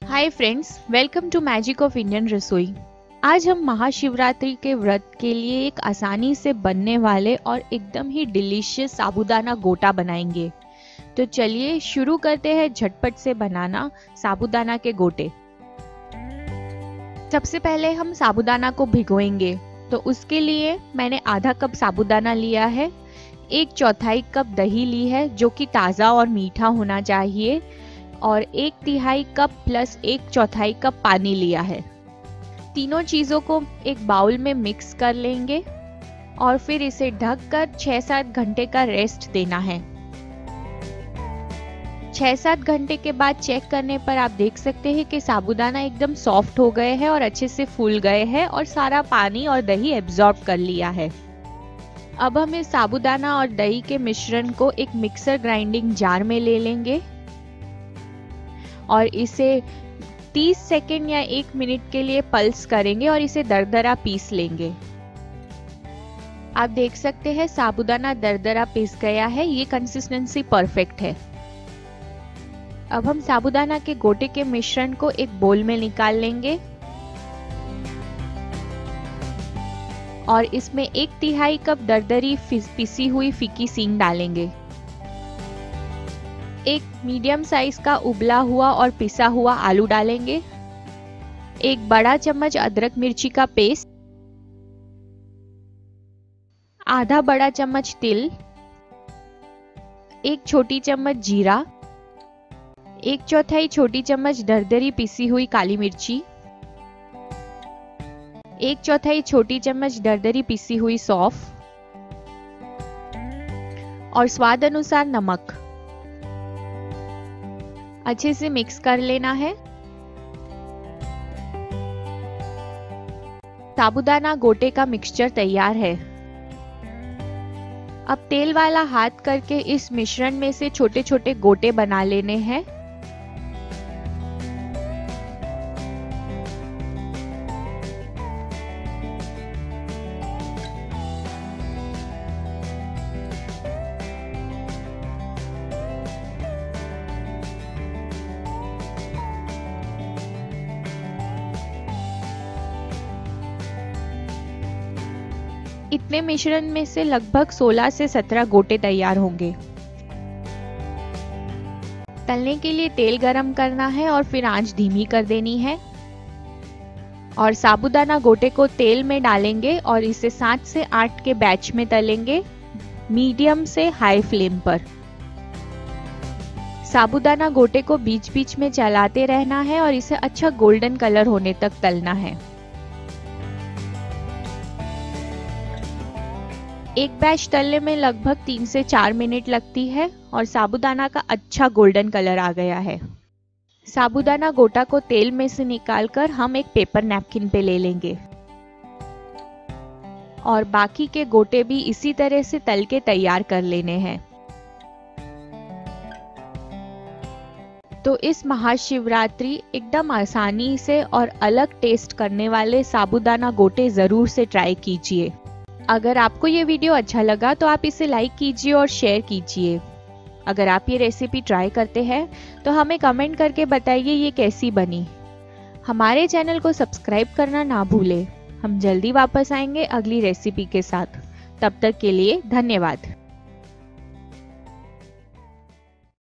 Hi friends, welcome to magic of Indian Rasoi. आज हम महाशिवरात्रि के व्रत के लिए एक आसानी से बनने वाले और एकदम ही डिलीशियस साबूदाना गोटा बनाएंगे। तो चलिए शुरू करते हैं झटपट से बनाना साबूदाना के गोटे। सबसे पहले हम साबूदाना को भिगोएंगे। तो उसके लिए मैंने आधा कप साबूदाना लिया है, 1/4 कप दही ली है जो कि ताज़ा और मीठा होना चाहिए, और 1/3 कप प्लस 1/4 कप पानी लिया है। तीनों चीज़ों को एक बाउल में मिक्स कर लेंगे और फिर इसे ढककर 6-7 घंटे का रेस्ट देना है। 6-7 घंटे के बाद चेक करने पर आप देख सकते हैं कि साबूदाना एकदम सॉफ्ट हो गए हैं और अच्छे से फूल गए हैं और सारा पानी और दही एब्जॉर्ब कर लिया है। अब हम इस साबूदाना और दही के मिश्रण को एक मिक्सर ग्राइंडिंग जार में ले लेंगे और इसे 30 सेकेंड या 1 मिनट के लिए पल्स करेंगे और इसे दरदरा पीस लेंगे। आप देख सकते हैं साबूदाना दरदरा पीस गया है, ये कंसिस्टेंसी परफेक्ट है। अब हम साबूदाना के गोटे के मिश्रण को एक बोल में निकाल लेंगे और इसमें 1/3 कप दरदरी पिसी हुई फीकी सींग डालेंगे। एक मीडियम साइज का उबला हुआ और पिसा हुआ आलू डालेंगे, एक बड़ा चम्मच अदरक मिर्ची का पेस्ट, आधा बड़ा चम्मच तिल, 1 छोटी चम्मच जीरा, 1/4 छोटी चम्मच दरदरी पिसी हुई काली मिर्ची, 1/4 छोटी चम्मच दरदरी पिसी हुई सौंफ और स्वाद अनुसार नमक। अच्छे से मिक्स कर लेना है। साबूदाना गोटे का मिक्सचर तैयार है। अब तेल वाला हाथ करके इस मिश्रण में से छोटे छोटे गोटे बना लेने हैं। इतने मिश्रण में से लगभग 16 से 17 गोटे तैयार होंगे। तलने के लिए तेल गरम करना है और फिर आंच धीमी कर देनी है और साबूदाना गोटे को तेल में डालेंगे और इसे 7 से 8 के बैच में तलेंगे, मीडियम से हाई फ्लेम पर। साबूदाना गोटे को बीच बीच में चलाते रहना है और इसे अच्छा गोल्डन कलर होने तक तलना है। एक बैच तलने में लगभग 3 से 4 मिनट लगती है और साबूदाना का अच्छा गोल्डन कलर आ गया है। साबूदाना गोटा को तेल में से निकालकर हम एक पेपर नैपकिन पे ले लेंगे और बाकी के गोटे भी इसी तरह से तल के तैयार कर लेने हैं। तो इस महाशिवरात्रि एकदम आसानी से और अलग टेस्ट करने वाले साबूदाना गोटे जरूर से ट्राई कीजिए। अगर आपको ये वीडियो अच्छा लगा तो आप इसे लाइक कीजिए और शेयर कीजिए। अगर आप ये रेसिपी ट्राई करते हैं तो हमें कमेंट करके बताइए ये कैसी बनी। हमारे चैनल को सब्सक्राइब करना ना भूलें। हम जल्दी वापस आएंगे अगली रेसिपी के साथ। तब तक के लिए धन्यवाद।